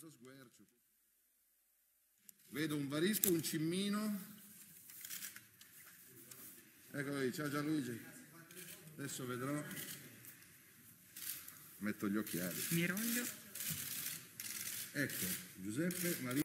mezzo sguercio. Vedo un Varisco, un Cimmino. Eccolo lì, ciao Gianluigi. Adesso vedrò. Metto gli occhiali. Miroglio. Ecco, Giuseppe Maria.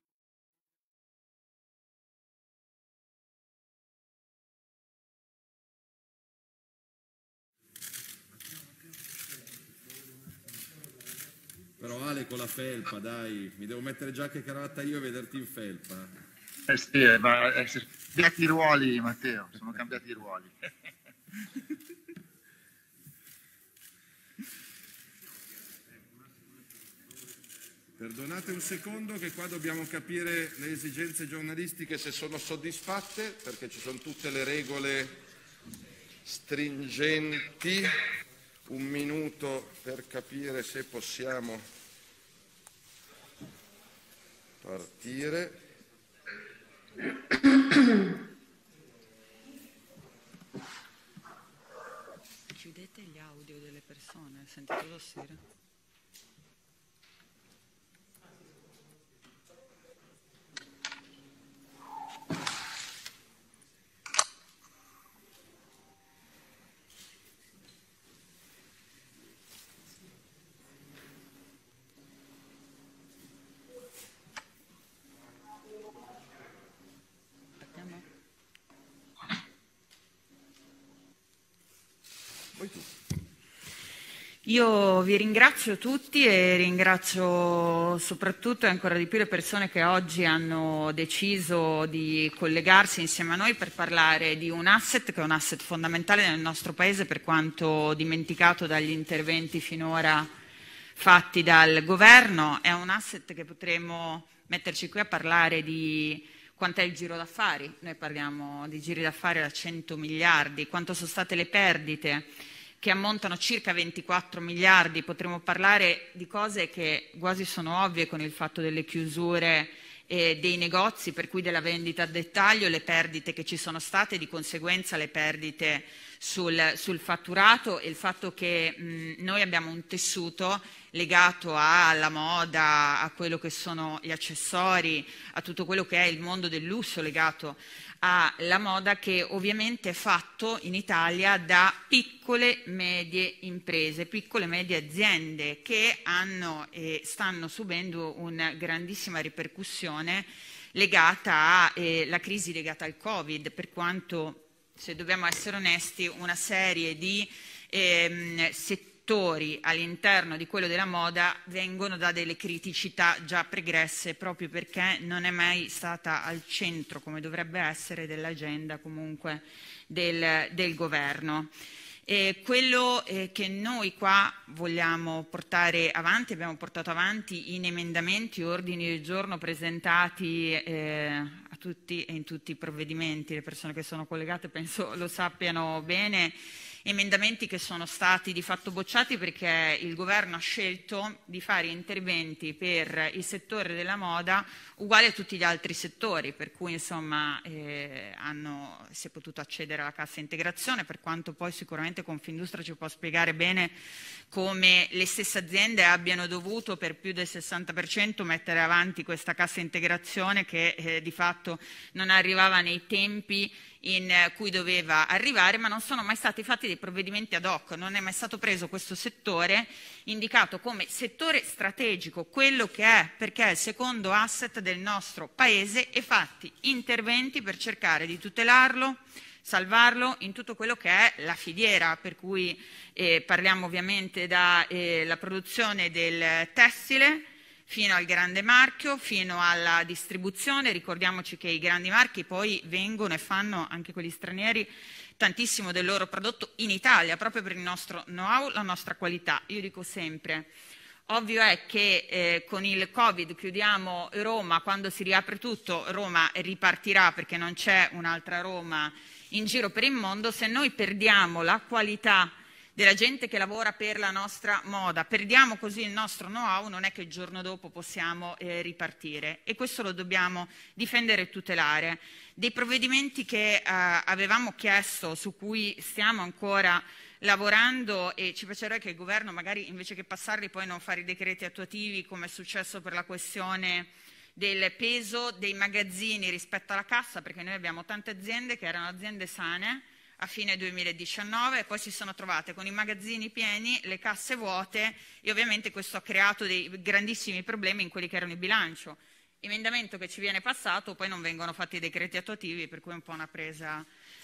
Però Ale con la felpa, dai, mi devo mettere giacca e cravatta io e vederti in felpa. Sì, ma cambiati i ruoli, Matteo, sono cambiati i ruoli. Perdonate un secondo che qua dobbiamo capire le esigenze giornalistiche se sono soddisfatte, perché ci sono tutte le regole stringenti. Un minuto per capire se possiamo partire. Chiudete gli audio delle persone, sentite tossire. Io vi ringrazio tutti e ringrazio soprattutto e ancora di più le persone che oggi hanno deciso di collegarsi insieme a noi per parlare di un asset che è un asset fondamentale nel nostro Paese, per quanto dimenticato dagli interventi finora fatti dal Governo. È un asset che potremo metterci qui a parlare di quant'è il giro d'affari. Noi parliamo di giri d'affari da 100 miliardi, quanto sono state le perdite, che ammontano circa 24 miliardi, potremmo parlare di cose che quasi sono ovvie con il fatto delle chiusure dei negozi, per cui della vendita a dettaglio, le perdite che ci sono state, di conseguenza le perdite sul fatturato e il fatto che noi abbiamo un tessuto legato alla moda, a quello che sono gli accessori, a tutto quello che è il mondo del lusso legato alla moda, che ovviamente è fatto in Italia da piccole medie imprese, piccole medie aziende che hanno e stanno subendo una grandissima ripercussione legata alla crisi legata al Covid, per quanto, se dobbiamo essere onesti, una serie di settori all'interno di quello della moda vengono da delle criticità già pregresse, proprio perché non è mai stata al centro, come dovrebbe essere, dell'agenda comunque del governo. Quello che noi qua vogliamo portare avanti, abbiamo portato avanti in emendamenti, ordini del giorno presentati a tutti e in tutti i provvedimenti, le persone che sono collegate penso lo sappiano bene, emendamenti che sono stati di fatto bocciati perché il governo ha scelto di fare interventi per il settore della moda uguali a tutti gli altri settori, per cui insomma si è potuto accedere alla cassa integrazione, per quanto poi sicuramente Confindustria ci può spiegare bene come le stesse aziende abbiano dovuto per più del 60% mettere avanti questa cassa integrazione che di fatto non arrivava nei tempi in cui doveva arrivare, ma non sono mai stati fatti dei provvedimenti ad hoc, non è mai stato preso questo settore, indicato come settore strategico, quello che è, perché è il secondo asset del nostro Paese, e fatti interventi per cercare di tutelarlo, salvarlo in tutto quello che è la filiera, per cui parliamo ovviamente dalla produzione del tessile, fino al grande marchio, fino alla distribuzione. Ricordiamoci che i grandi marchi poi vengono e fanno, anche quelli stranieri, tantissimo del loro prodotto in Italia, proprio per il nostro know-how, la nostra qualità. Io dico sempre, ovvio è che con il Covid chiudiamo Roma, quando si riapre tutto Roma ripartirà perché non c'è un'altra Roma in giro per il mondo. Se noi perdiamo la qualità della gente che lavora per la nostra moda, perdiamo così il nostro know-how, non è che il giorno dopo possiamo ripartire, e questo lo dobbiamo difendere e tutelare. Dei provvedimenti che avevamo chiesto, su cui stiamo ancora lavorando e ci piacerebbe che il governo magari invece che passarli poi non fare i decreti attuativi come è successo per la questione del peso dei magazzini rispetto alla cassa, perché noi abbiamo tante aziende che erano aziende sane a fine 2019 e poi si sono trovate con i magazzini pieni, le casse vuote e ovviamente questo ha creato dei grandissimi problemi in quelli che erano il bilancio. Emendamento che ci viene passato, poi non vengono fatti i decreti attuativi, per cui è un po' una presa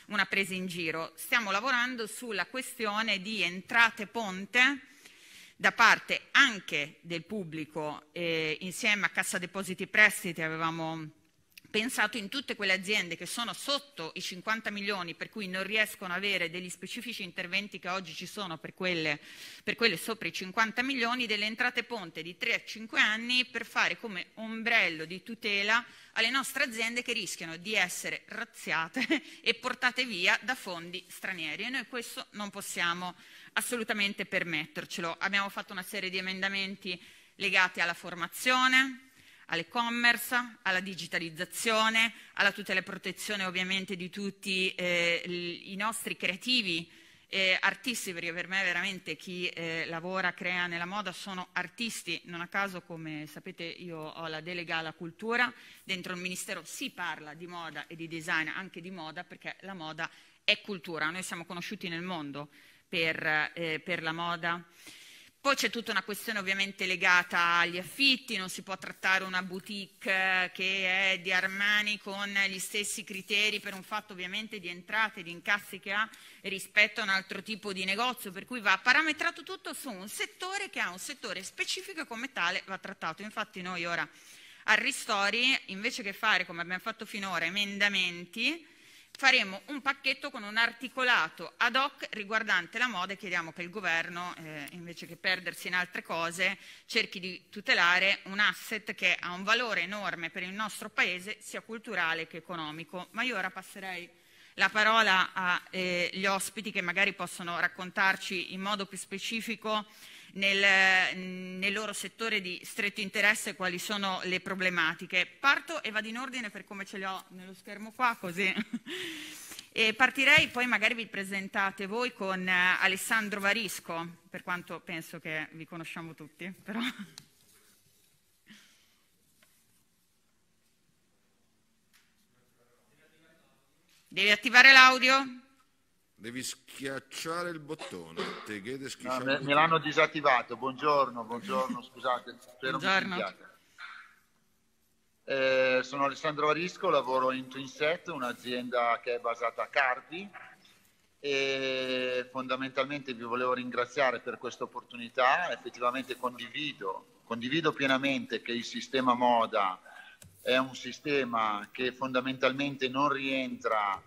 in giro. Stiamo lavorando sulla questione di entrate ponte da parte anche del pubblico, insieme a Cassa Depositi e Prestiti avevamo pensato in tutte quelle aziende che sono sotto i 50 milioni, per cui non riescono ad avere degli specifici interventi che oggi ci sono per quelle sopra i 50 milioni, delle entrate ponte di 3 a 5 anni per fare come ombrello di tutela alle nostre aziende che rischiano di essere razziate e portate via da fondi stranieri e noi questo non possiamo assolutamente permettercelo. Abbiamo fatto una serie di emendamenti legati alla formazione, all'e-commerce, alla digitalizzazione, alla tutela e protezione ovviamente di tutti i nostri creativi artisti, perché per me veramente chi lavora, crea nella moda sono artisti, non a caso come sapete io ho la delega alla cultura, dentro il Ministero si parla di moda e di design, anche di moda, perché la moda è cultura, noi siamo conosciuti nel mondo per la moda. Poi c'è tutta una questione ovviamente legata agli affitti, non si può trattare una boutique che è di Armani con gli stessi criteri per un fatto ovviamente di entrate, di incassi che ha rispetto a un altro tipo di negozio, per cui va parametrato tutto su un settore che ha un settore specifico e come tale va trattato. Infatti noi ora al Ristori, invece che fare come abbiamo fatto finora emendamenti, faremo un pacchetto con un articolato ad hoc riguardante la moda e chiediamo che il governo, invece che perdersi in altre cose, cerchi di tutelare un asset che ha un valore enorme per il nostro Paese, sia culturale che economico. Ma io ora passerei la parola agli ospiti che magari possono raccontarci in modo più specifico nel loro settore di stretto interesse quali sono le problematiche. Parto e vado in ordine per come ce li ho nello schermo qua, così. E partirei, poi magari vi presentate voi con Alessandro Varisco, per quanto penso che vi conosciamo tutti, però. Devi attivare l'audio? Devi schiacciare il bottone. No, me l'hanno disattivato. Buongiorno, scusate, spero mi sentiate. Sono Alessandro Varisco, lavoro in Twinset, un'azienda che è basata a Carpi e fondamentalmente vi volevo ringraziare per questa opportunità. Effettivamente condivido pienamente che il sistema moda è un sistema che fondamentalmente non rientra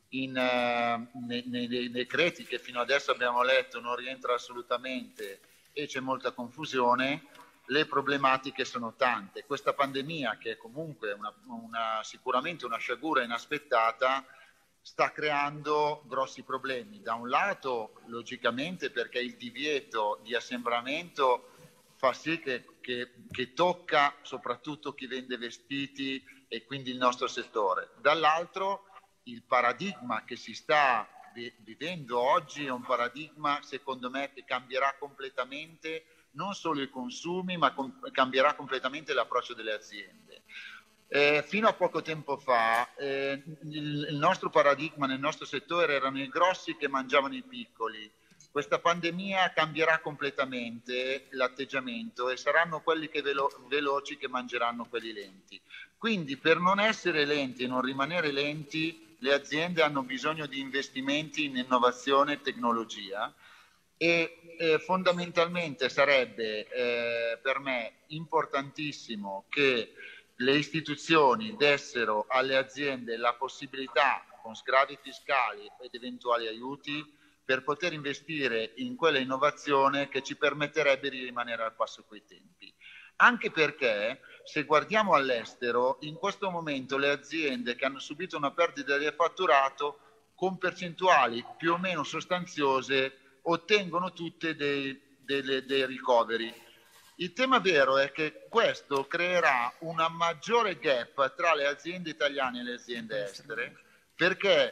nei decreti che fino adesso abbiamo letto, non rientra assolutamente e c'è molta confusione. Le problematiche sono tante. Questa pandemia, che è comunque sicuramente una sciagura inaspettata, sta creando grossi problemi. Da un lato, logicamente, perché il divieto di assembramento fa sì che tocca soprattutto chi vende vestiti e quindi il nostro settore. Dall'altro, il paradigma che si sta vivendo oggi è un paradigma, secondo me, che cambierà completamente non solo i consumi, ma cambierà completamente l'approccio delle aziende. Fino a poco tempo fa il nostro paradigma nel nostro settore erano i grossi che mangiavano i piccoli. Questa pandemia cambierà completamente l'atteggiamento e saranno quelli che veloci che mangeranno quelli lenti. Quindi per non essere lenti e non rimanere lenti, le aziende hanno bisogno di investimenti in innovazione e tecnologia e fondamentalmente sarebbe per me importantissimo che le istituzioni dessero alle aziende la possibilità, con sgravi fiscali ed eventuali aiuti, per poter investire in quella innovazione che ci permetterebbe di rimanere al passo coi tempi. Anche perché, se guardiamo all'estero, in questo momento le aziende che hanno subito una perdita di fatturato con percentuali più o meno sostanziose ottengono tutte dei ricoveri. Il tema vero è che questo creerà una maggiore gap tra le aziende italiane e le aziende estere, perché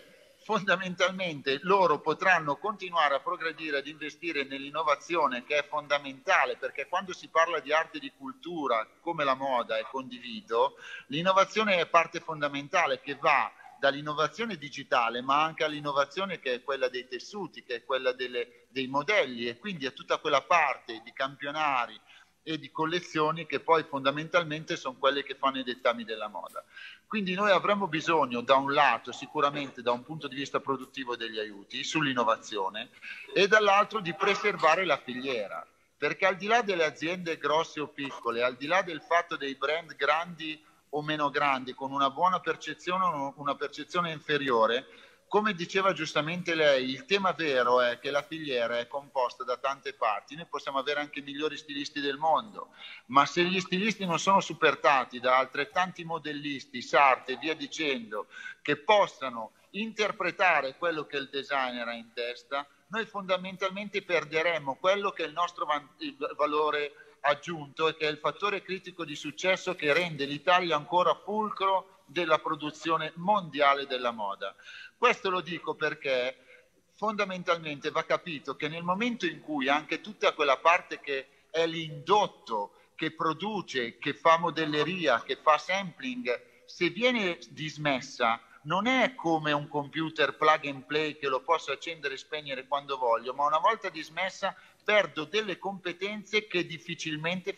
fondamentalmente loro potranno continuare a progredire, ad investire nell'innovazione, che è fondamentale, perché quando si parla di arte e di cultura come la moda, e condivido, l'innovazione è parte fondamentale, che va dall'innovazione digitale ma anche all'innovazione che è quella dei tessuti, che è quella dei modelli, e quindi a tutta quella parte di campionari e di collezioni che poi fondamentalmente sono quelle che fanno i dettami della moda. Quindi noi avremo bisogno, da un lato sicuramente da un punto di vista produttivo, degli aiuti sull'innovazione, e dall'altro di preservare la filiera, perché al di là delle aziende grosse o piccole, al di là del fatto dei brand grandi o meno grandi, con una buona percezione o una percezione inferiore, come diceva giustamente lei, il tema vero è che la filiera è composta da tante parti. Noi possiamo avere anche i migliori stilisti del mondo, ma se gli stilisti non sono supportati da altrettanti modellisti, sarti e via dicendo, che possano interpretare quello che il designer ha in testa, noi fondamentalmente perderemo quello che è il nostro valore aggiunto e che è il fattore critico di successo che rende l'Italia ancora fulcro della produzione mondiale della moda. Questo lo dico perché fondamentalmente va capito che nel momento in cui anche tutta quella parte che è l'indotto, che produce, che fa modelleria, che fa sampling, se viene dismessa, non è come un computer plug and play che lo posso accendere e spegnere quando voglio, ma una volta dismessa perdo delle competenze che difficilmente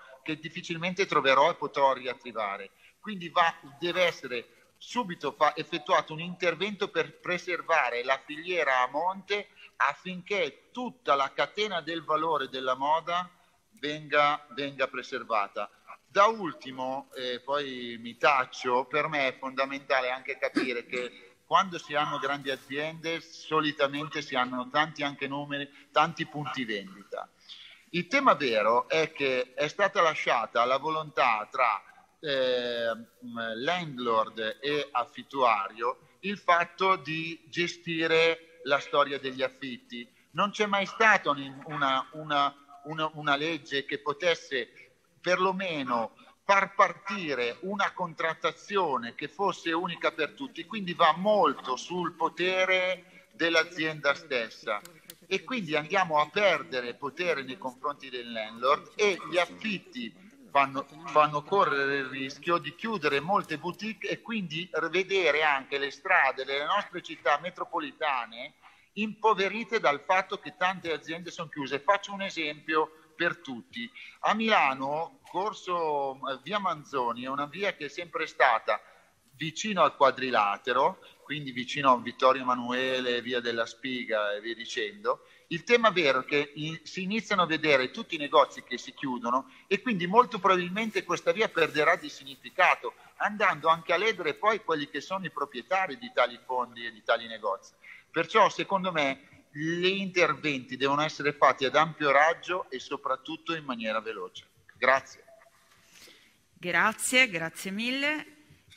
troverò e potrò riattivare. Quindi deve essere subito effettuato un intervento per preservare la filiera a monte, affinché tutta la catena del valore della moda venga preservata. Da ultimo, poi mi taccio, per me è fondamentale anche capire che quando si hanno grandi aziende solitamente si hanno tanti anche numeri, tanti punti vendita. Il tema vero è che è stata lasciata la volontà tra landlord e affittuario il fatto di gestire la storia degli affitti. Non c'è mai stata una legge che potesse perlomeno far partire una contrattazione che fosse unica per tutti, quindi va molto sul potere dell'azienda stessa, e quindi andiamo a perdere potere nei confronti del landlord, e gli affitti fanno correre il rischio di chiudere molte boutique e quindi vedere anche le strade delle nostre città metropolitane impoverite dal fatto che tante aziende sono chiuse. Faccio un esempio per tutti. A Milano, corso via Manzoni, è una via che è sempre stata vicino al Quadrilatero, quindi vicino a Vittorio Emanuele, via della Spiga e via dicendo. Il tema vero è che si iniziano a vedere tutti i negozi che si chiudono, e quindi molto probabilmente questa via perderà di significato, andando anche a ledere poi quelli che sono i proprietari di tali fondi e di tali negozi. Perciò secondo me gli interventi devono essere fatti ad ampio raggio e soprattutto in maniera veloce. Grazie. Grazie mille.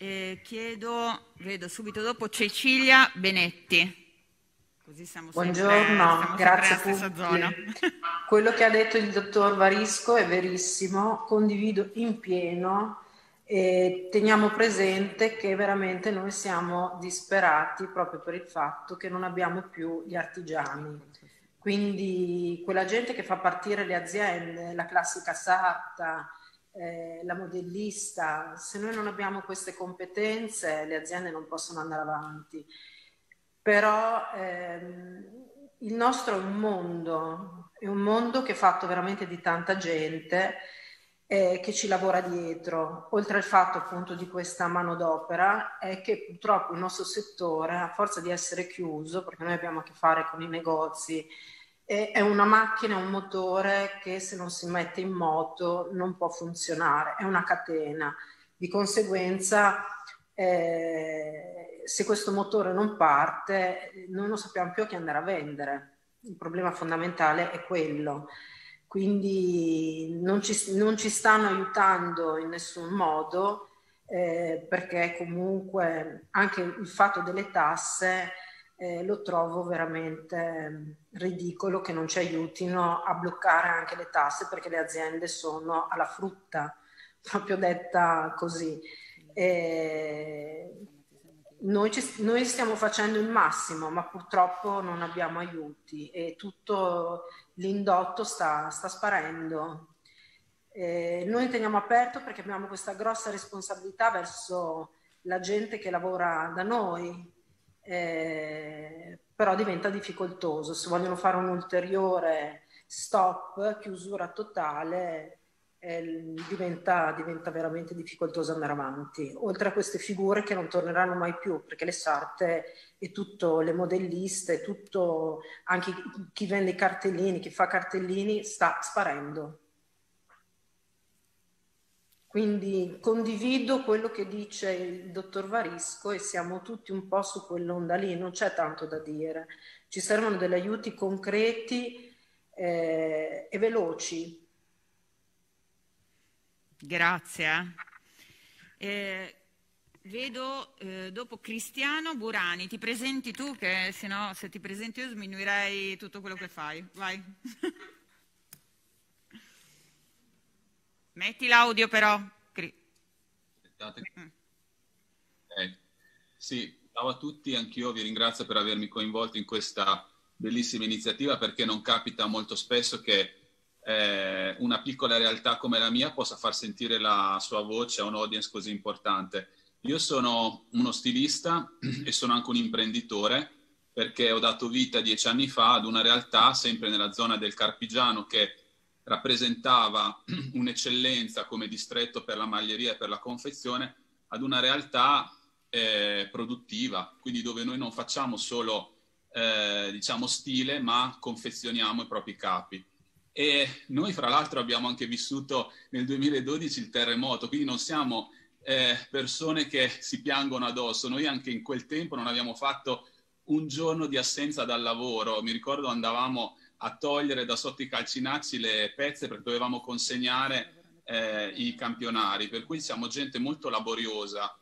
Vedo subito dopo Cecilia Benetti. Così Buongiorno, grazie sempre nella stessa zona. Quello che ha detto il dottor Varisco è verissimo, condivido in pieno, e teniamo presente che veramente noi siamo disperati proprio per il fatto che non abbiamo più gli artigiani. Quindi quella gente che fa partire le aziende, la classica sarta, la modellista, se noi non abbiamo queste competenze le aziende non possono andare avanti. Però il nostro è un mondo che è fatto veramente di tanta gente che ci lavora dietro. Oltre al fatto appunto di questa manodopera, è che purtroppo il nostro settore, a forza di essere chiuso, perché noi abbiamo a che fare con i negozi, è una macchina, un motore che se non si mette in moto non può funzionare, è una catena. Di conseguenza se questo motore non parte noi non sappiamo più a chi andare a vendere. Il problema fondamentale è quello. Quindi non ci stanno aiutando in nessun modo, perché comunque anche il fatto delle tasse lo trovo veramente ridicolo che non ci aiutino a bloccare anche le tasse, perché le aziende sono alla frutta, proprio detta così. noi stiamo facendo il massimo, ma purtroppo non abbiamo aiuti e tutto l'indotto sta sparendo. Noi teniamo aperto perché abbiamo questa grossa responsabilità verso la gente che lavora da noi, però diventa difficoltoso. Se vogliono fare un ulteriore stop, chiusura totale, diventa veramente difficoltoso andare avanti. Oltre a queste figure che non torneranno mai più, perché le sarte e tutto, le modelliste, tutto, anche chi vende i cartellini, chi fa cartellini, sta sparendo. Quindi condivido quello che dice il dottor Varisco e siamo tutti un po' su quell'onda lì, non c'è tanto da dire. Ci servono degli aiuti concreti e veloci. Grazie. Vedo dopo Cristiano Burani, ti presenti tu, che sennò se ti presenti io sminuirei tutto quello che fai. Vai. Metti l'audio però. Sì, ciao a tutti, anch'io vi ringrazio per avermi coinvolto in questa bellissima iniziativa, perché non capita molto spesso che una piccola realtà come la mia possa far sentire la sua voce a un audience così importante. Io sono uno stilista e sono anche un imprenditore, perché ho dato vita 10 anni fa ad una realtà sempre nella zona del Carpigiano che rappresentava un'eccellenza come distretto per la maglieria e per la confezione, ad una realtà produttiva, quindi dove noi non facciamo solo diciamo stile, ma confezioniamo i propri capi. E noi fra l'altro abbiamo anche vissuto nel 2012 il terremoto, quindi non siamo persone che si piangono addosso. Noi anche in quel tempo non abbiamo fatto un giorno di assenza dal lavoro. Mi ricordo andavamo a togliere da sotto i calcinacci le pezze perché dovevamo consegnare i campionari, per cui siamo gente molto laboriosa.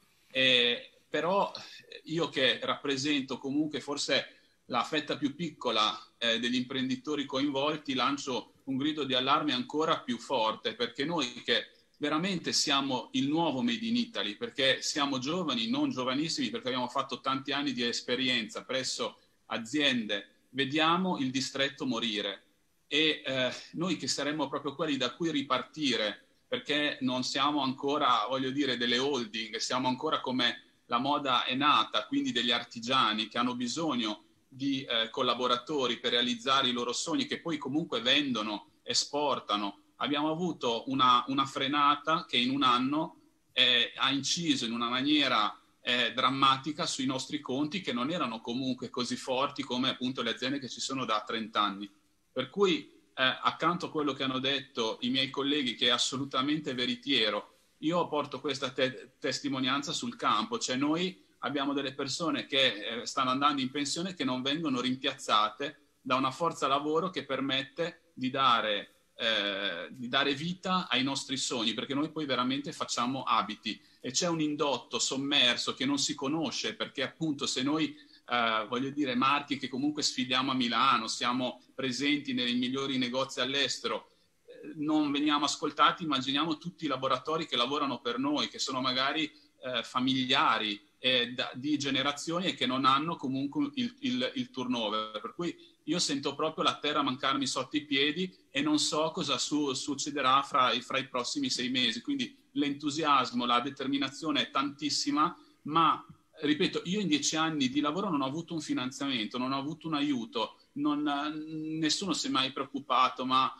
Però io che rappresento comunque forse la fetta più piccola degli imprenditori coinvolti, lancio un grido di allarme ancora più forte, perché noi che veramente siamo il nuovo Made in Italy, perché siamo giovani, non giovanissimi, perché abbiamo fatto tanti anni di esperienza presso aziende, vediamo il distretto morire e noi che saremmo proprio quelli da cui ripartire, perché non siamo ancora, voglio dire, delle holding, siamo ancora come la moda è nata, quindi degli artigiani che hanno bisogno di collaboratori per realizzare i loro sogni, che poi comunque vendono, esportano. Abbiamo avuto una frenata che in un anno ha inciso in una maniera drammatica sui nostri conti, che non erano comunque così forti come appunto le aziende che ci sono da 30 anni. Per cui accanto a quello che hanno detto i miei colleghi, che è assolutamente veritiero, io porto questa testimonianza sul campo, cioè noi abbiamo delle persone che stanno andando in pensione che non vengono rimpiazzate da una forza lavoro che permette di dare vita ai nostri sogni, perché noi poi veramente facciamo abiti e c'è un indotto sommerso che non si conosce, perché appunto se noi voglio dire marchi che comunque sfidiamo a Milano, siamo presenti nei migliori negozi all'estero, non veniamo ascoltati, immaginiamo tutti i laboratori che lavorano per noi, che sono magari familiari di generazioni e che non hanno comunque il turnover, per cui io sento proprio la terra mancarmi sotto i piedi e non so cosa succederà fra i prossimi 6 mesi, quindi l'entusiasmo, la determinazione è tantissima, ma ripeto, io in 10 anni di lavoro non ho avuto un finanziamento, non ho avuto un aiuto, nessuno si è mai preoccupato, ma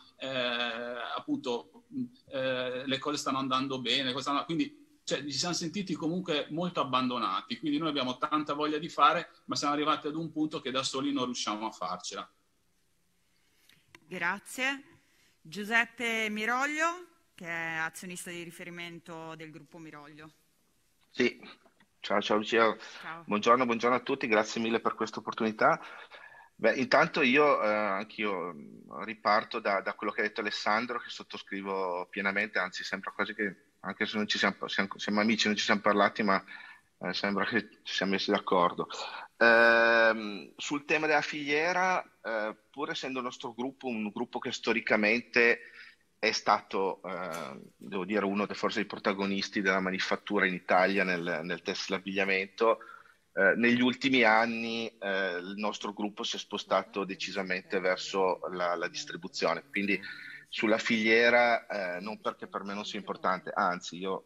appunto le cose stanno andando bene, quindi ci siamo sentiti comunque molto abbandonati, quindi noi abbiamo tanta voglia di fare, ma siamo arrivati ad un punto che da soli non riusciamo a farcela. Grazie. Giuseppe Miroglio, che è azionista di riferimento del gruppo Miroglio. Sì, ciao Lucia, Ciao. Buongiorno a tutti, grazie mille per questa opportunità. Beh, intanto anch'io riparto da quello che ha detto Alessandro, che sottoscrivo pienamente, anzi sembra quasi che, anche se non ci siamo amici, non ci siamo parlati, ma sembra che ci siamo messi d'accordo. Sul tema della filiera, pur essendo il nostro gruppo un gruppo che storicamente è stato, devo dire, uno forse dei protagonisti della manifattura in Italia nel tessile abbigliamento, negli ultimi anni il nostro gruppo si è spostato decisamente verso la distribuzione, quindi sulla filiera, non perché per me non sia importante, anzi io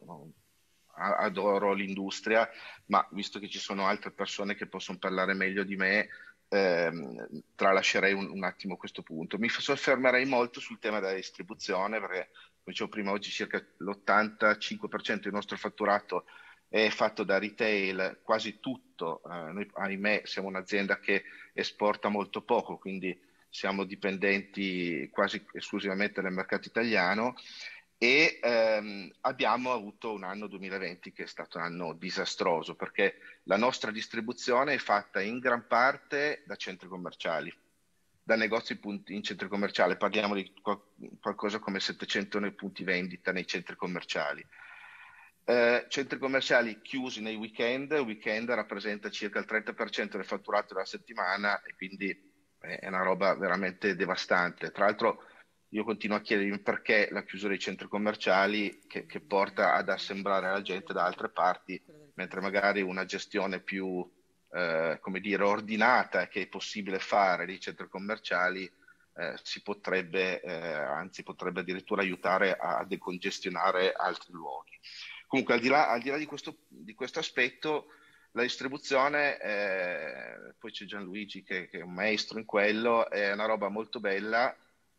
adoro l'industria, ma visto che ci sono altre persone che possono parlare meglio di me, tralascerei un attimo questo punto. Mi soffermerei molto sul tema della distribuzione, perché come dicevo prima, oggi circa l'85% del nostro fatturato è fatto da retail, quasi tutto. Noi, ahimè, siamo un'azienda che esporta molto poco, quindi siamo dipendenti quasi esclusivamente dal mercato italiano e abbiamo avuto un anno 2020 che è stato un anno disastroso, perché la nostra distribuzione è fatta in gran parte da centri commerciali, da negozi in centri commerciali. Parliamo di qualcosa come 700 punti vendita nei centri commerciali. Centri commerciali chiusi nei weekend rappresenta circa il 30% del fatturato della settimana e quindi è una roba veramente devastante. Tra l'altro io continuo a chiedermi perché la chiusura dei centri commerciali che porta ad assemblare la gente da altre parti, mentre magari una gestione più come dire, ordinata che è possibile fare dei centri commerciali si potrebbe, anzi potrebbe addirittura aiutare a decongestionare altri luoghi. Comunque, al di là di questo aspetto, la distribuzione, poi c'è Gianluigi che è un maestro in quello, è una roba molto bella,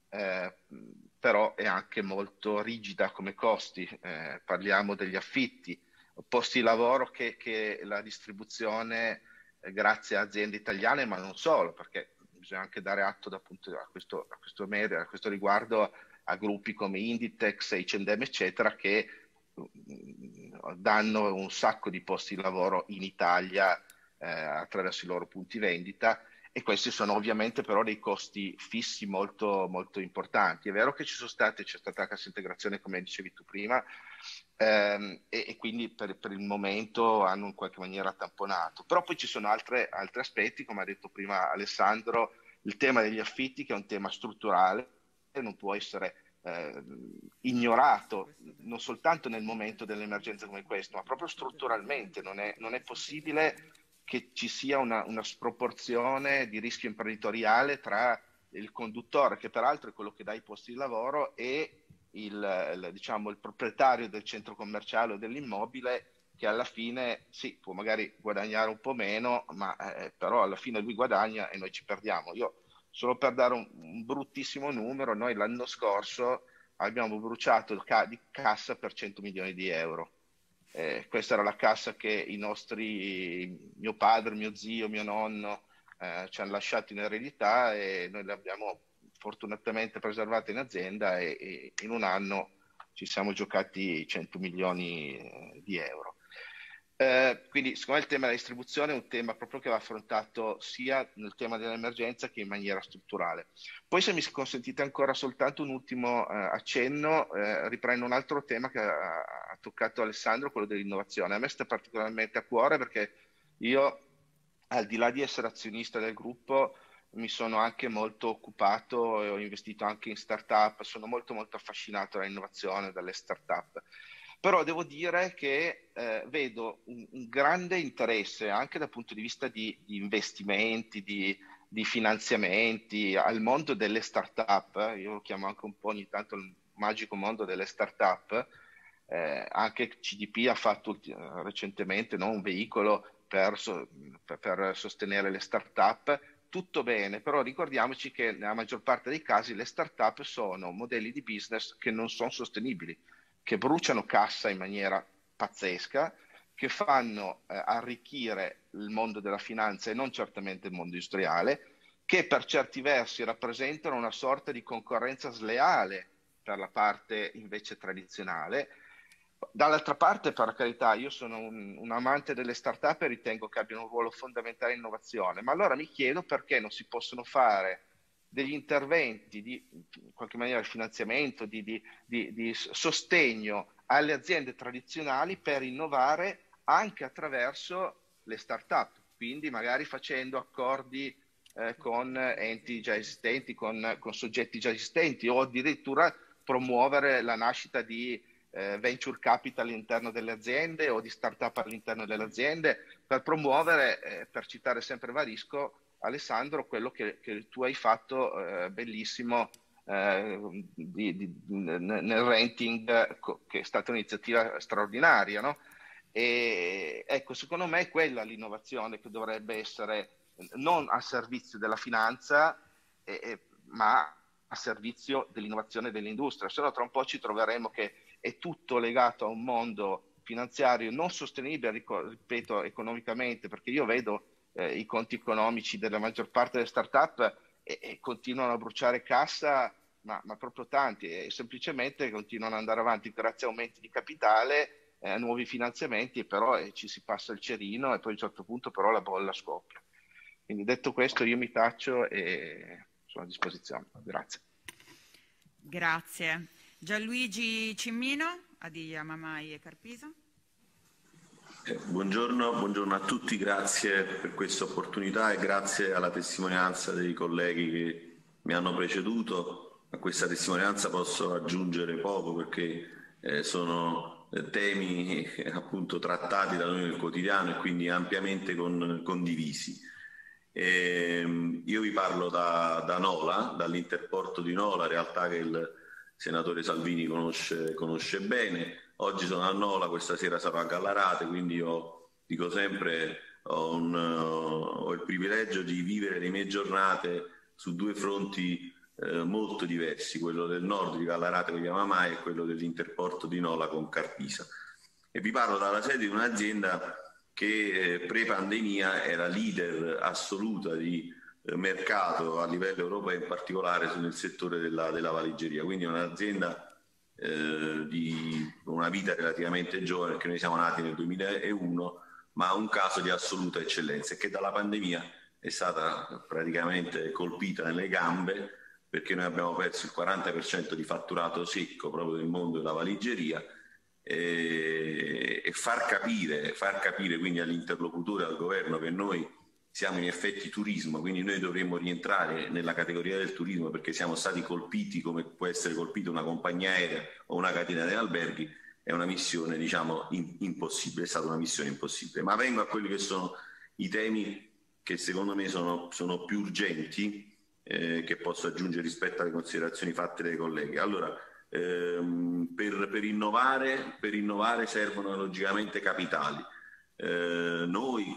però è anche molto rigida come costi. Parliamo degli affitti, posti di lavoro che la distribuzione, grazie a aziende italiane, ma non solo, perché bisogna anche dare atto appunto a questo riguardo a gruppi come Inditex, H&M, eccetera, che danno un sacco di posti di lavoro in Italia attraverso i loro punti vendita, e questi sono ovviamente però dei costi fissi molto, molto importanti. È vero che c'è stata la cassa integrazione, come dicevi tu prima, e quindi per il momento hanno in qualche maniera tamponato. Però poi ci sono altri aspetti, come ha detto prima Alessandro, il tema degli affitti, che è un tema strutturale, non può essere ignorato, non soltanto nel momento dell'emergenza come questo, ma proprio strutturalmente. Non è possibile che ci sia una sproporzione di rischio imprenditoriale tra il conduttore, che peraltro è quello che dà i posti di lavoro, e il proprietario del centro commerciale o dell'immobile, che alla fine sì, può magari guadagnare un po' meno, ma però alla fine lui guadagna e noi ci perdiamo. Io, solo per dare un bruttissimo numero, noi l'anno scorso abbiamo bruciato di cassa per 100 milioni di euro. Questa era la cassa che mio padre, mio zio, mio nonno ci hanno lasciato in eredità, e noi l'abbiamo fortunatamente preservata in azienda, e in un anno ci siamo giocati 100 milioni di euro. Quindi secondo me il tema della distribuzione è un tema proprio che va affrontato sia nel tema dell'emergenza che in maniera strutturale. Poi, se mi consentite ancora soltanto un ultimo accenno, riprendo un altro tema che ha toccato Alessandro, quello dell'innovazione. A me sta particolarmente a cuore, perché io, al di là di essere azionista del gruppo, mi sono anche molto occupato e ho investito anche in startup. Sono molto molto affascinato dall'innovazione, dalle startup. Però devo dire che vedo un grande interesse anche dal punto di vista di investimenti, di finanziamenti al mondo delle start-up. Io lo chiamo anche un po' ogni tanto il magico mondo delle start-up. Anche CDP ha fatto recentemente, no, un veicolo per sostenere le start-up. Tutto bene, però ricordiamoci che nella maggior parte dei casi le start-up sono modelli di business che non sono sostenibili, che bruciano cassa in maniera pazzesca, che fanno arricchire il mondo della finanza e non certamente il mondo industriale, che per certi versi rappresentano una sorta di concorrenza sleale per la parte invece tradizionale. Dall'altra parte, per carità, io sono un amante delle start-up e ritengo che abbiano un ruolo fondamentale in innovazione, ma allora mi chiedo perché non si possono fare degli interventi in qualche maniera di finanziamento, di sostegno alle aziende tradizionali per innovare anche attraverso le start-up, quindi magari facendo accordi con enti già esistenti, con soggetti già esistenti, o addirittura promuovere la nascita di venture capital all'interno delle aziende o di startup all'interno delle aziende, per promuovere, per citare sempre Varisco, Alessandro, quello che tu hai fatto bellissimo nel renting, che è stata un'iniziativa straordinaria, no? E ecco, secondo me è quella l'innovazione che dovrebbe essere non a servizio della finanza, ma a servizio dell'innovazione dell'industria. Se no tra un po' ci troveremo che è tutto legato a un mondo finanziario non sostenibile, ripeto, economicamente, perché io vedo i conti economici della maggior parte delle start-up e continuano a bruciare cassa, ma proprio tanti, e semplicemente continuano ad andare avanti grazie a aumenti di capitale, nuovi finanziamenti, però ci si passa il cerino e poi a un certo punto però la bolla scoppia. Quindi detto questo io mi taccio e sono a disposizione. Grazie. Grazie. Gianluigi Cimmino, Adiglia, Mamai e Carpisa. Buongiorno a tutti, grazie per questa opportunità e grazie alla testimonianza dei colleghi che mi hanno preceduto. A questa testimonianza posso aggiungere poco perché sono temi appunto trattati da noi nel quotidiano e quindi ampiamente condivisi. Io vi parlo da Nola, dall'interporto di Nola, realtà che il senatore Salvini conosce bene. Oggi sono a Nola, questa sera sarò a Gallarate, quindi io dico sempre ho il privilegio di vivere le mie giornate su due fronti molto diversi, quello del nord di Gallarate con Yamamai e quello dell'interporto di Nola con Carpisa. E vi parlo dalla sede di un'azienda che pre-pandemia era leader assoluta di mercato a livello europeo, in particolare nel settore della valigeria, quindi un'azienda di una vita relativamente giovane, perché noi siamo nati nel 2001, ma un caso di assoluta eccellenza e che dalla pandemia è stata praticamente colpita nelle gambe, perché noi abbiamo perso il 40% di fatturato secco proprio nel mondo della valigeria, e far capire quindi all'interlocutore, al governo, che noi siamo in effetti turismo, quindi noi dovremmo rientrare nella categoria del turismo perché siamo stati colpiti come può essere colpita una compagnia aerea o una catena di alberghi, è una missione impossibile, è stata una missione impossibile. Ma vengo a quelli che sono i temi che secondo me sono più urgenti, che posso aggiungere rispetto alle considerazioni fatte dai colleghi. Allora, per innovare servono logicamente capitali. Noi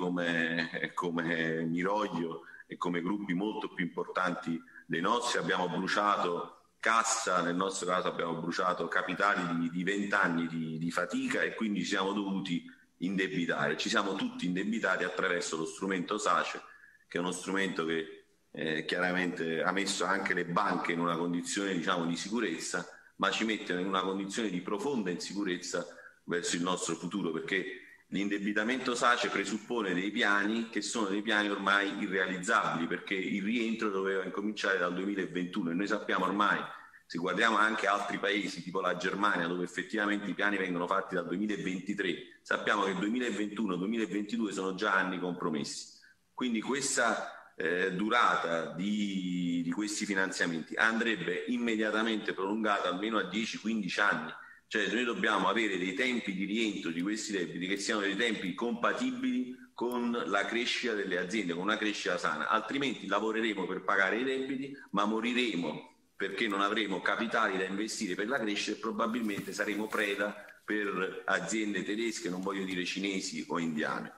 come Miroglio e come gruppi molto più importanti dei nostri abbiamo bruciato cassa, nel nostro caso abbiamo bruciato capitali di 20 anni di fatica e quindi ci siamo dovuti indebitare. Ci siamo tutti indebitati attraverso lo strumento SACE, che è uno strumento che chiaramente ha messo anche le banche in una condizione di sicurezza, ma ci mette in una condizione di profonda insicurezza verso il nostro futuro, perché l'indebitamento SACE presuppone dei piani che sono dei piani ormai irrealizzabili, perché il rientro doveva incominciare dal 2021 e noi sappiamo ormai, se guardiamo anche altri paesi tipo la Germania, dove effettivamente i piani vengono fatti dal 2023, sappiamo che il 2021-2022 sono già anni compromessi. Quindi questa durata di questi finanziamenti andrebbe immediatamente prolungata almeno a 10-15 anni. Cioè noi dobbiamo avere dei tempi di rientro di questi debiti che siano dei tempi compatibili con la crescita delle aziende, con una crescita sana, altrimenti lavoreremo per pagare i debiti, ma moriremo perché non avremo capitali da investire per la crescita e probabilmente saremo preda per aziende tedesche, non voglio dire cinesi o indiane.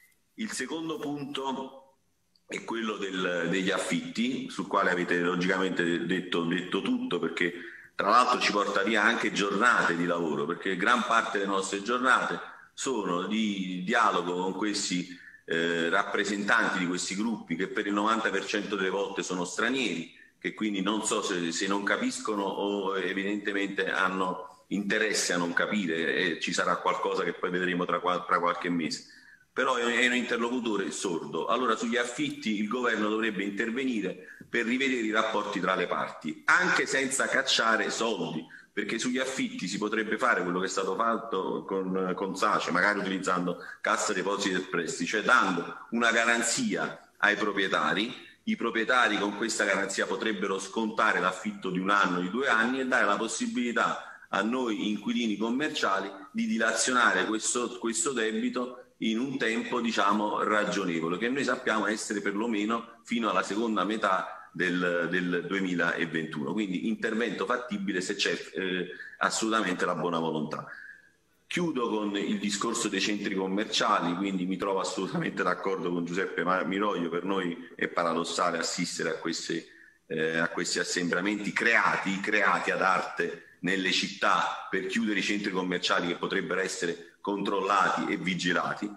Il secondo punto è quello degli affitti, sul quale avete logicamente detto tutto, perché tra l'altro ci porta via anche giornate di lavoro, perché gran parte delle nostre giornate sono di dialogo con questi rappresentanti di questi gruppi che per il 90% delle volte sono stranieri, che quindi non so se non capiscono o evidentemente hanno interesse a non capire, e ci sarà qualcosa che poi vedremo tra qualche mese. Però è un interlocutore sordo. Allora sugli affitti il governo dovrebbe intervenire per rivedere i rapporti tra le parti, anche senza cacciare soldi, perché sugli affitti si potrebbe fare quello che è stato fatto con SACE, magari utilizzando Cassa Depositi e Prestiti, cioè dando una garanzia ai proprietari. I proprietari con questa garanzia potrebbero scontare l'affitto di 1 anno, di 2 anni e dare la possibilità a noi inquilini commerciali di dilazionare questo debito in un tempo, diciamo, ragionevole, che noi sappiamo essere perlomeno fino alla seconda metà del 2021. Quindi intervento fattibile se c'è assolutamente la buona volontà. Chiudo con il discorso dei centri commerciali, quindi mi trovo assolutamente d'accordo con Giuseppe Miroglio. Per noi è paradossale assistere a questi assembramenti creati ad arte nelle città per chiudere i centri commerciali che potrebbero essere controllati e vigilati.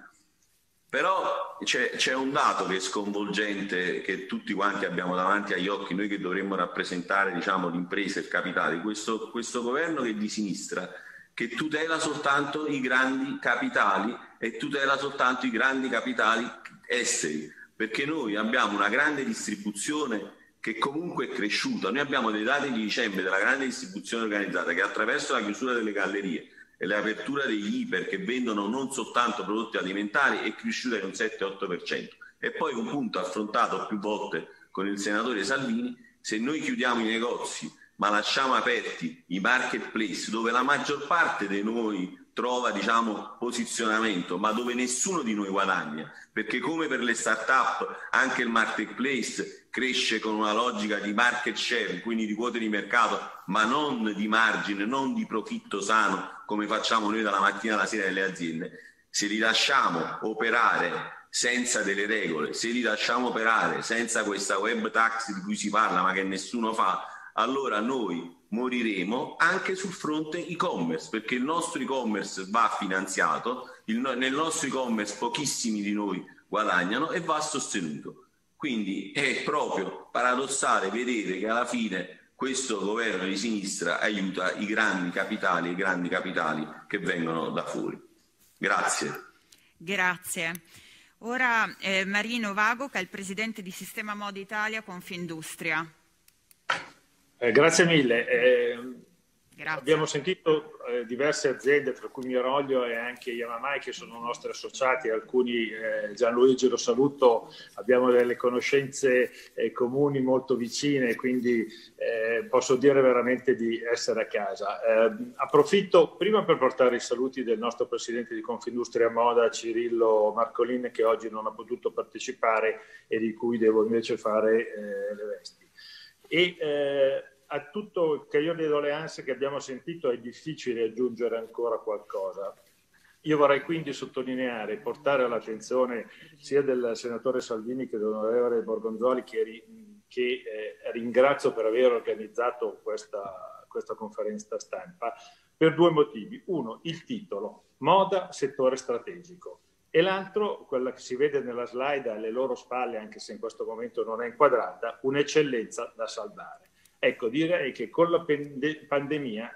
Però c'è un dato che è sconvolgente, che tutti quanti abbiamo davanti agli occhi, noi che dovremmo rappresentare, diciamo, l'impresa e il capitale, questo governo che è di sinistra, che tutela soltanto i grandi capitali e tutela soltanto i grandi capitali esteri, perché noi abbiamo una grande distribuzione che comunque è cresciuta. Noi abbiamo dei dati di dicembre della grande distribuzione organizzata che attraverso la chiusura delle gallerie e l'apertura degli iper che vendono non soltanto prodotti alimentari è cresciuta di un 7-8%. E poi un punto affrontato più volte con il senatore Salvini: se noi chiudiamo i negozi ma lasciamo aperti i marketplace, dove la maggior parte di noi trova, diciamo, posizionamento, ma dove nessuno di noi guadagna, perché come per le start-up anche il marketplace cresce con una logica di market share, quindi di quote di mercato, ma non di margine, non di profitto sano come facciamo noi dalla mattina alla sera nelle aziende. Se li lasciamo operare senza delle regole, se li lasciamo operare senza questa web tax di cui si parla ma che nessuno fa, allora noi moriremo anche sul fronte e-commerce, perché il nostro e-commerce va finanziato, nel nostro e-commerce pochissimi di noi guadagnano e va sostenuto. Quindi è proprio paradossale vedere che alla fine questo governo di sinistra aiuta i grandi capitali che vengono da fuori. Grazie. Grazie. Ora Marino Vago, che è il presidente di Sistema Moda Italia Confindustria. Grazie mille. Grazie. Abbiamo sentito diverse aziende, tra cui Miroglio e anche Yamamai, che sono nostri associati, alcuni, Gianluigi lo saluto, abbiamo delle conoscenze comuni molto vicine, quindi posso dire veramente di essere a casa. Approfitto prima per portare i saluti del nostro presidente di Confindustria Moda, Cirillo Marcolin, che oggi non ha potuto partecipare e di cui devo invece fare le vesti. A tutto il caglione di doleanze che abbiamo sentito è difficile aggiungere ancora qualcosa. Io vorrei quindi sottolineare e portare all'attenzione sia del senatore Salvini che dell'onorevole Borgonzoli, che ringrazio per aver organizzato questa conferenza stampa, per due motivi. Uno, il titolo, Moda, settore strategico. E l'altro, quella che si vede nella slide alle loro spalle, anche se in questo momento non è inquadrata, un'eccellenza da salvare. Ecco, direi che con la pandemia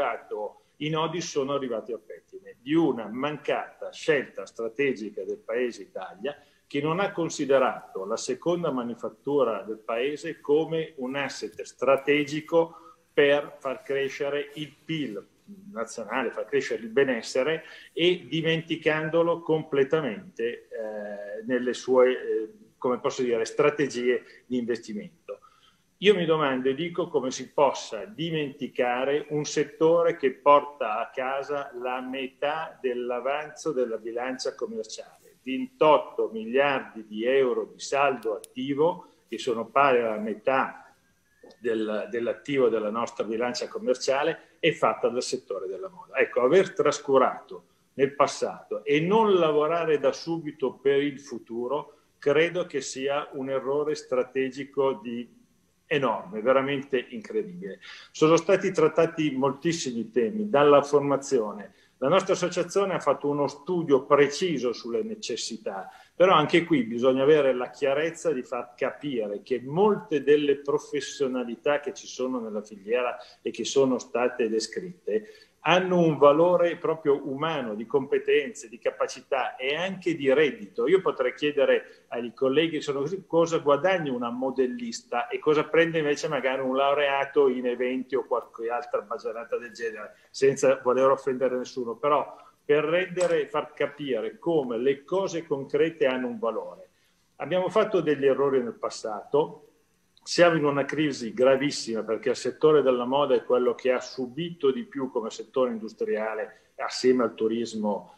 i nodi sono arrivati al pettine di una mancata scelta strategica del Paese Italia, che non ha considerato la seconda manifattura del Paese come un asset strategico per far crescere il PIL nazionale, far crescere il benessere, e dimenticandolo completamente nelle sue, come posso dire, strategie di investimento. Io mi domando e dico come si possa dimenticare un settore che porta a casa la metà dell'avanzo della bilancia commerciale, 28 miliardi di euro di saldo attivo, che sono pari alla metà dell'attivo della nostra bilancia commerciale, è fatta dal settore della moda. Ecco, aver trascurato nel passato e non lavorare da subito per il futuro credo che sia un errore strategico enorme, veramente incredibile. Sono stati trattati moltissimi temi, dalla formazione. La nostra associazione ha fatto uno studio preciso sulle necessità, però anche qui bisogna avere la chiarezza di far capire che molte delle professionalità che ci sono nella filiera e che sono state descritte hanno un valore proprio umano, di competenze, di capacità e anche di reddito. Io potrei chiedere ai colleghi cosa guadagna una modellista e cosa prende invece magari un laureato in eventi o qualche altra baggianata del genere, senza voler offendere nessuno, però per rendere e far capire come le cose concrete hanno un valore. Abbiamo fatto degli errori nel passato, Siamo in una crisi gravissima perché il settore della moda è quello che ha subito di più come settore industriale, assieme al turismo,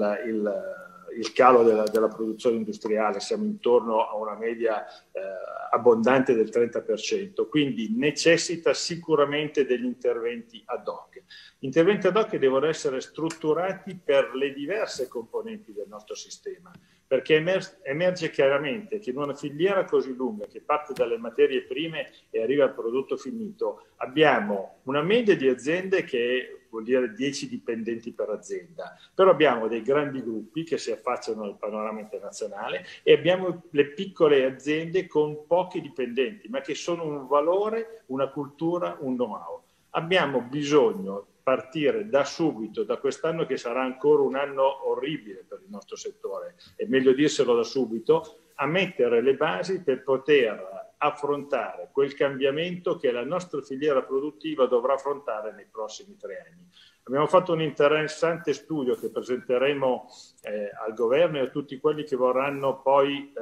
il calo della produzione industriale. Siamo intorno a una media abbondante del 30%, quindi necessita sicuramente degli interventi ad hoc. Interventi ad hoc che devono essere strutturati per le diverse componenti del nostro sistema, perché emerge chiaramente che in una filiera così lunga, che parte dalle materie prime e arriva al prodotto finito, abbiamo una media di aziende che vuol dire 10 dipendenti per azienda, però abbiamo dei grandi gruppi che si affacciano nel panorama internazionale e abbiamo le piccole aziende con pochi dipendenti, ma che sono un valore, una cultura, un know-how. Abbiamo bisogno partire da subito, da quest'anno che sarà ancora un anno orribile per il nostro settore, è meglio dirselo da subito, a mettere le basi per poter affrontare quel cambiamento che la nostra filiera produttiva dovrà affrontare nei prossimi 3 anni. Abbiamo fatto un interessante studio che presenteremo al governo e a tutti quelli che vorranno poi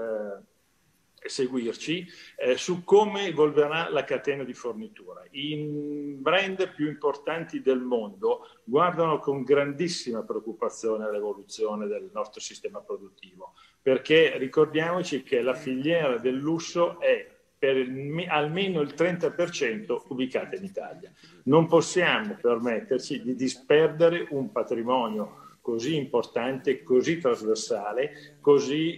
seguirci su come evolverà la catena di fornitura. I brand più importanti del mondo guardano con grandissima preoccupazione all'evoluzione del nostro sistema produttivo, perché ricordiamoci che la filiera del lusso è per almeno il 30% ubicata in Italia. Non possiamo permetterci di disperdere un patrimonio così importante, così trasversale, così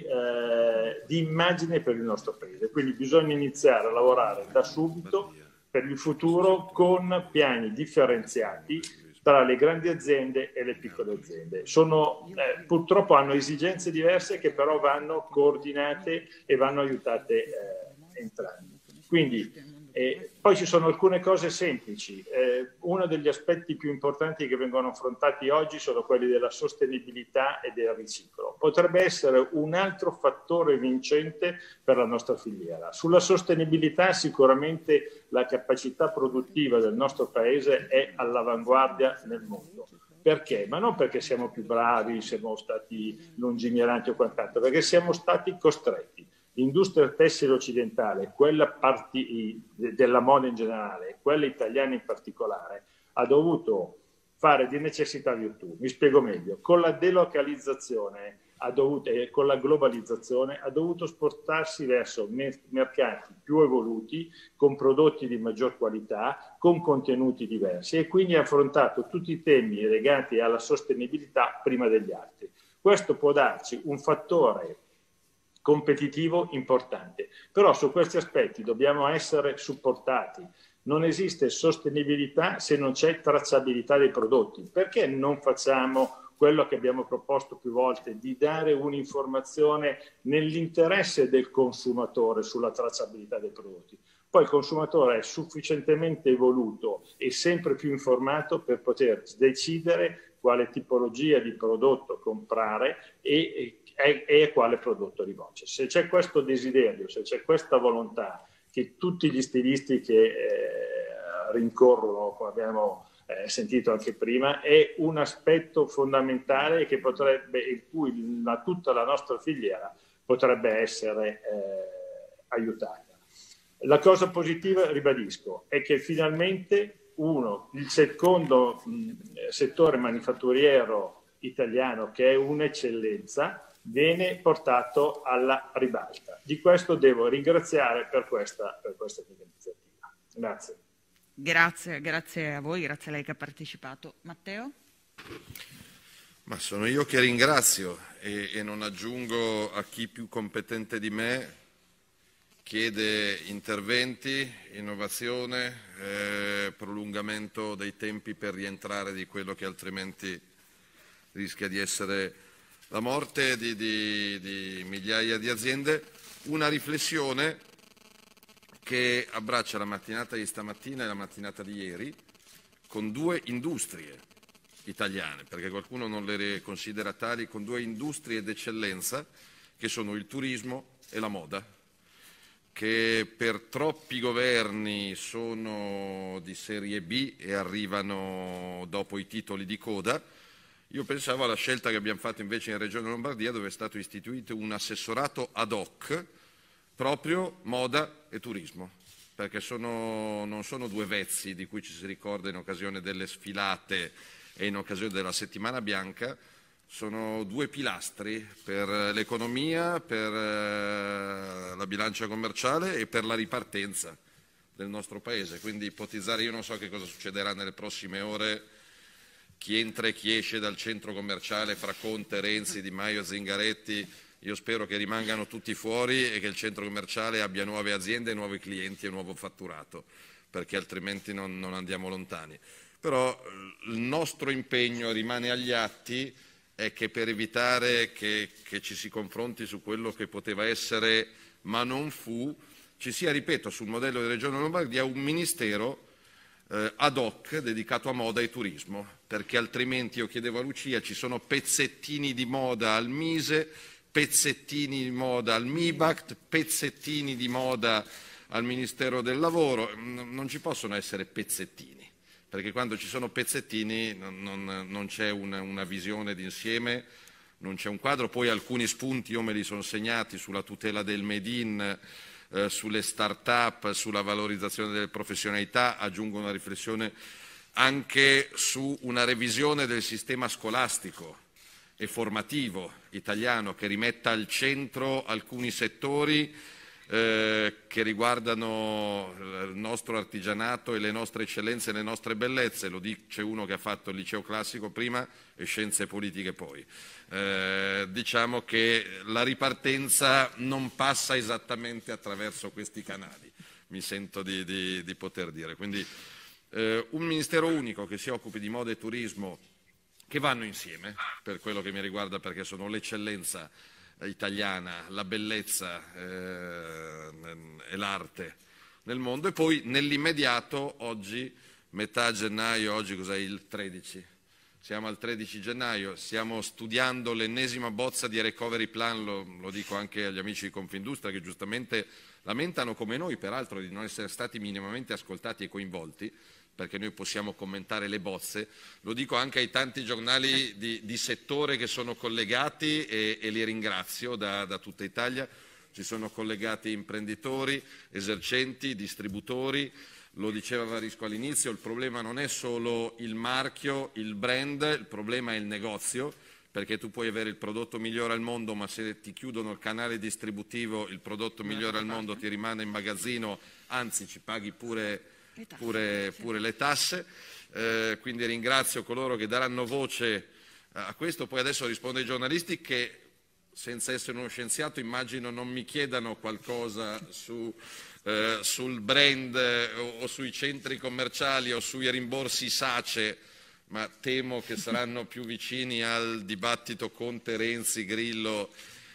di immagine per il nostro Paese. Quindi bisogna iniziare a lavorare da subito per il futuro con piani differenziati tra le grandi aziende e le piccole aziende. Purtroppo hanno esigenze diverse che però vanno coordinate e vanno aiutate entrambi. Quindi poi ci sono alcune cose semplici. Uno degli aspetti più importanti che vengono affrontati oggi sono quelli della sostenibilità e del riciclo. Potrebbe essere un altro fattore vincente per la nostra filiera. Sulla sostenibilità sicuramente la capacità produttiva del nostro Paese è all'avanguardia nel mondo. Perché? Ma non perché siamo più bravi, siamo stati lungimiranti o quant'altro, perché siamo stati costretti. L'industria tessile occidentale, quella della moda in generale, quella italiana in particolare, ha dovuto fare di necessità virtù. Mi spiego meglio. Con la delocalizzazione e con la globalizzazione ha dovuto spostarsi verso mercati più evoluti, con prodotti di maggior qualità, con contenuti diversi e quindi ha affrontato tutti i temi legati alla sostenibilità prima degli altri. Questo può darci un fattore competitivo importante, però su questi aspetti dobbiamo essere supportati. Non esiste sostenibilità se non c'è tracciabilità dei prodotti. Perché non facciamo quello che abbiamo proposto più volte, di dare un'informazione nell'interesse del consumatore sulla tracciabilità dei prodotti? Poi il consumatore è sufficientemente evoluto e sempre più informato per poter decidere quale tipologia di prodotto comprare e a quale prodotto rivolgersi. Se c'è questo desiderio, se c'è questa volontà che tutti gli stilisti che rincorrono, come abbiamo sentito anche prima, è un aspetto fondamentale che in cui tutta la nostra filiera potrebbe essere aiutata. La cosa positiva, ribadisco, è che finalmente il secondo settore manifatturiero italiano, che è un'eccellenza, viene portato alla ribalta. Di questo devo ringraziare per questa iniziativa. Grazie. Grazie a voi, grazie a lei che ha partecipato. Matteo? Ma sono io che ringrazio e non aggiungo a chi più competente di me chiede interventi, innovazione, prolungamento dei tempi per rientrare di quello che altrimenti rischia di essere la morte di migliaia di aziende. Una riflessione che abbraccia la mattinata di stamattina e la mattinata di ieri con due industrie italiane, perché qualcuno non le considera tali, con due industrie d'eccellenza che sono il turismo e la moda, che per troppi governi sono di serie B e arrivano dopo i titoli di coda. Io pensavo alla scelta che abbiamo fatto invece in Regione Lombardia, dove è stato istituito un assessorato ad hoc proprio moda e turismo, perché non sono due vezzi di cui ci si ricorda in occasione delle sfilate e in occasione della settimana bianca, sono due pilastri per l'economia, per la bilancia commerciale e per la ripartenza del nostro Paese. Quindi ipotizzare, io non so che cosa succederà nelle prossime ore, chi entra e chi esce dal centro commerciale fra Conte, Renzi, Di Maio, Zingaretti. Io spero che rimangano tutti fuori e che il centro commerciale abbia nuove aziende, nuovi clienti e nuovo fatturato, perché altrimenti non andiamo lontani. Però il nostro impegno rimane agli atti, è che per evitare che ci si confronti su quello che poteva essere ma non fu, ci sia, ripeto, sul modello di Regione Lombardia un ministero ad hoc dedicato a moda e turismo, perché altrimenti, io chiedevo a Lucia, ci sono pezzettini di moda al Mise, pezzettini di moda al MIBACT, pezzettini di moda al Ministero del Lavoro, non ci possono essere pezzettini, perché quando ci sono pezzettini non c'è una visione d'insieme, non c'è un quadro. Poi alcuni spunti io me li sono segnati sulla tutela del Made in, sulle start-up, sulla valorizzazione delle professionalità, aggiungo una riflessione anche su una revisione del sistema scolastico e formativo italiano che rimetta al centro alcuni settori che riguardano il nostro artigianato e le nostre eccellenze e le nostre bellezze. Lo dice uno che ha fatto il liceo classico prima e scienze politiche poi. Diciamo che la ripartenza non passa esattamente attraverso questi canali, mi sento di poter dire. Quindi un ministero unico che si occupi di moda e turismo, che vanno insieme per quello che mi riguarda, perché sono l'eccellenza italiana, la bellezza e l'arte nel mondo. E poi nell'immediato, oggi, metà gennaio, oggi cos'è, il 13? Siamo al 13 gennaio, stiamo studiando l'ennesima bozza di recovery plan, lo dico anche agli amici di Confindustria che giustamente lamentano, come noi peraltro, di non essere stati minimamente ascoltati e coinvolti, perché noi possiamo commentare le bozze. Lo dico anche ai tanti giornali di settore che sono collegati e li ringrazio da tutta Italia. Ci sono collegati imprenditori, esercenti, distributori. Lo diceva Varisco all'inizio, il problema non è solo il marchio, il brand, il problema è il negozio, perché tu puoi avere il prodotto migliore al mondo, ma se ti chiudono il canale distributivo, il prodotto migliore al mondo ti rimane in magazzino, anzi ci paghi pure le tasse. Quindi ringrazio coloro che daranno voce a questo. Poi adesso rispondo ai giornalisti che, senza essere uno scienziato, immagino non mi chiedano qualcosa sul brand o sui centri commerciali o sui rimborsi SACE, ma temo che saranno più vicini al dibattito Conte, Renzi, Grillo,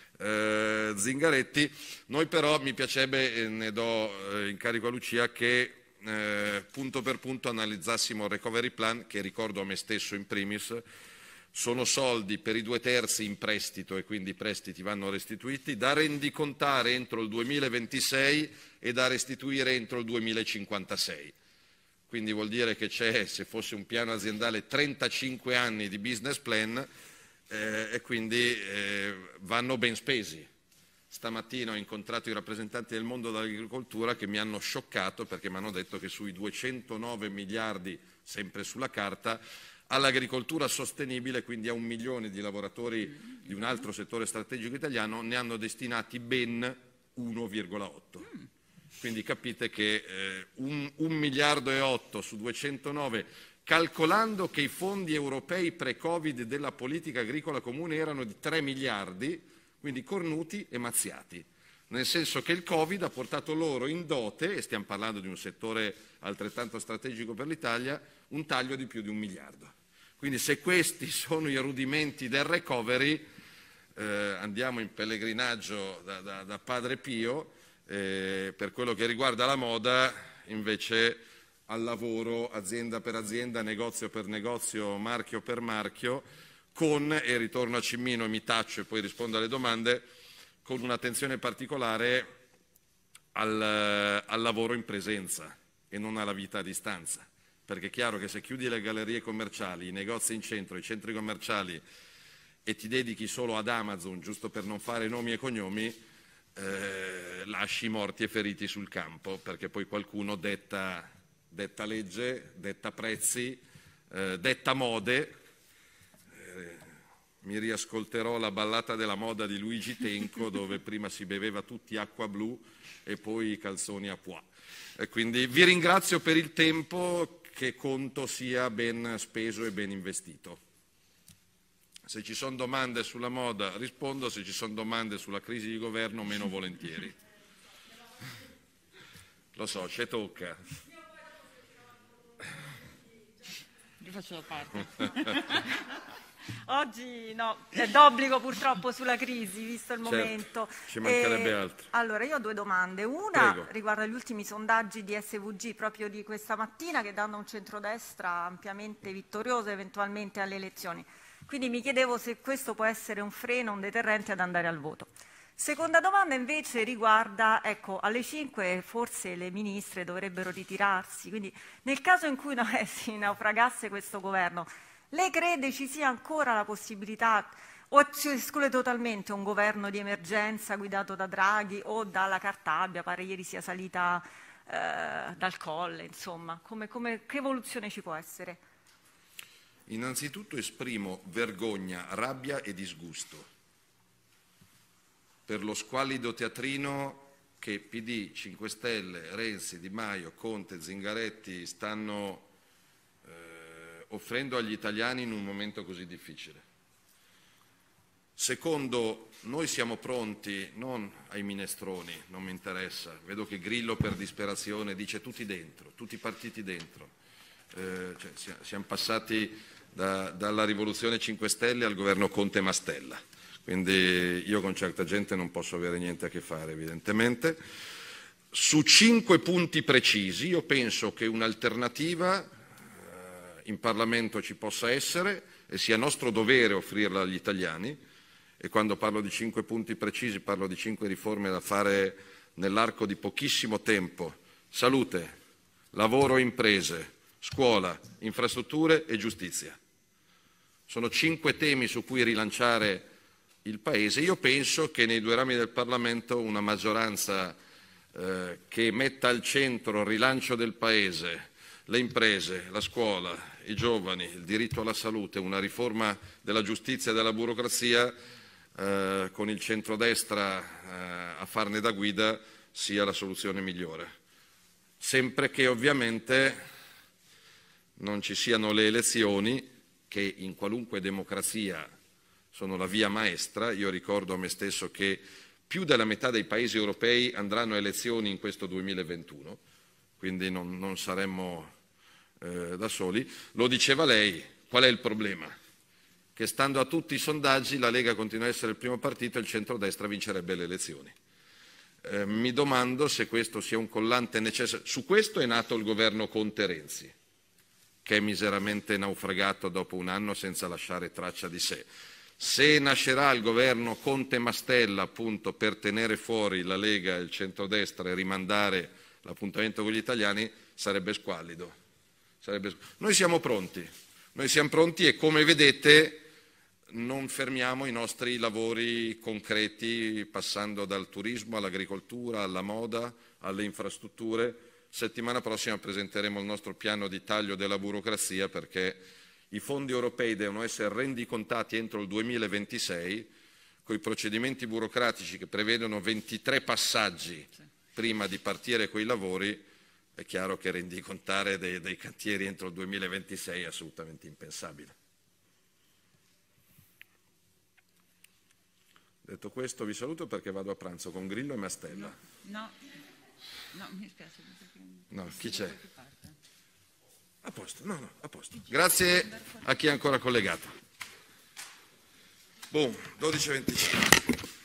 Zingaretti. Noi però mi piacerebbe, e ne do incarico a Lucia, che punto per punto analizzassimo il recovery plan, che ricordo a me stesso in primis, sono soldi per i 2/3 in prestito e quindi i prestiti vanno restituiti, da rendicontare entro il 2026 e da restituire entro il 2056. Quindi vuol dire che c'è, se fosse un piano aziendale, 35 anni di business plan e quindi vanno ben spesi. Stamattina ho incontrato i rappresentanti del mondo dell'agricoltura che mi hanno scioccato, perché mi hanno detto che sui 209 miliardi, sempre sulla carta, all'agricoltura sostenibile, quindi a 1 milione di lavoratori di un altro settore strategico italiano, ne hanno destinati ben 1,8. Quindi capite che 1,8 miliardi su 209, calcolando che i fondi europei pre-Covid della politica agricola comune erano di 3 miliardi, quindi cornuti e mazziati, nel senso che il Covid ha portato loro in dote, e stiamo parlando di un settore altrettanto strategico per l'Italia, un taglio di più di 1 miliardo. Quindi se questi sono i rudimenti del recovery, andiamo in pellegrinaggio da Padre Pio. Per quello che riguarda la moda, invece, al lavoro, azienda per azienda, negozio per negozio, marchio per marchio, e ritorno a Cimmino e mi taccio e poi rispondo alle domande, con un'attenzione particolare al lavoro in presenza e non alla vita a distanza. Perché è chiaro che se chiudi le gallerie commerciali, i negozi in centro, i centri commerciali e ti dedichi solo ad Amazon, giusto per non fare nomi e cognomi, lasci i morti e feriti sul campo, perché poi qualcuno detta legge, detta prezzi, detta mode. Mi riascolterò la ballata della moda di Luigi Tenco, dove prima si beveva tutti acqua blu e poi i calzoni a pois. Quindi vi ringrazio per il tempo, che conto sia ben speso e ben investito. Se ci sono domande sulla moda rispondo, se ci sono domande sulla crisi di governo meno volentieri. Lo so, ci tocca. Io faccio da parte. Oggi no, è d'obbligo purtroppo sulla crisi, visto il momento. Ci mancherebbe altro. Allora, io ho due domande. Una riguarda gli ultimi sondaggi di SVG proprio di questa mattina, che danno un centrodestra ampiamente vittorioso eventualmente alle elezioni. Quindi mi chiedevo se questo può essere un freno, un deterrente ad andare al voto. Seconda domanda invece riguarda, ecco, alle 5 forse le ministre dovrebbero ritirarsi, quindi nel caso in cui si naufragasse questo governo, lei crede ci sia ancora la possibilità, o si esclude totalmente un governo di emergenza guidato da Draghi o dalla Cartabia, pare ieri sia salita dal Colle, insomma, che evoluzione ci può essere? Innanzitutto esprimo vergogna, rabbia e disgusto per lo squallido teatrino che PD, 5 Stelle, Renzi, Di Maio, Conte, Zingaretti stanno offrendo agli italiani in un momento così difficile. Secondo, noi siamo pronti non ai minestroni, non mi interessa, vedo che Grillo per disperazione dice tutti dentro, tutti i partiti dentro, siamo passati dalla rivoluzione 5 Stelle al governo Conte-Mastella, quindi io con certa gente non posso avere niente a che fare evidentemente. Su 5 punti precisi io penso che un'alternativa in Parlamento ci possa essere e sia nostro dovere offrirla agli italiani, e quando parlo di 5 punti precisi parlo di 5 riforme da fare nell'arco di pochissimo tempo: salute, lavoro e imprese, scuola, infrastrutture e giustizia. Sono 5 temi su cui rilanciare il Paese. Io penso che nei 2 rami del Parlamento una maggioranza che metta al centro il rilancio del Paese, le imprese, la scuola, i giovani, il diritto alla salute, una riforma della giustizia e della burocrazia, con il centrodestra a farne da guida, sia la soluzione migliore. Sempre che ovviamente non ci siano le elezioni, che in qualunque democrazia sono la via maestra. Io ricordo a me stesso che più della metà dei paesi europei andranno a elezioni in questo 2021, quindi non saremmo da soli. Lo diceva lei, qual è il problema? Che stando a tutti i sondaggi la Lega continua a essere il primo partito e il centrodestra vincerebbe le elezioni. Mi domando se questo sia un collante necessario. Su questo è nato il governo Conte-Renzi, che è miseramente naufragato dopo un anno senza lasciare traccia di sé. Se nascerà il governo Conte-Mastella appunto per tenere fuori la Lega e il centrodestra e rimandare l'appuntamento con gli italiani, sarebbe squallido. Noi siamo pronti e come vedete non fermiamo i nostri lavori concreti, passando dal turismo all'agricoltura, alla moda, alle infrastrutture. Settimana prossima presenteremo il nostro piano di taglio della burocrazia, perché i fondi europei devono essere rendicontati entro il 2026, con i procedimenti burocratici che prevedono 23 passaggi prima di partire coi lavori. È chiaro che rendicontare dei cantieri entro il 2026 è assolutamente impensabile. Detto questo vi saluto perché vado a pranzo con Grillo e Mastella. No, mi spiace. No, chi c'è? A posto, a posto. Grazie a chi è ancora collegato. Boom, 12:25.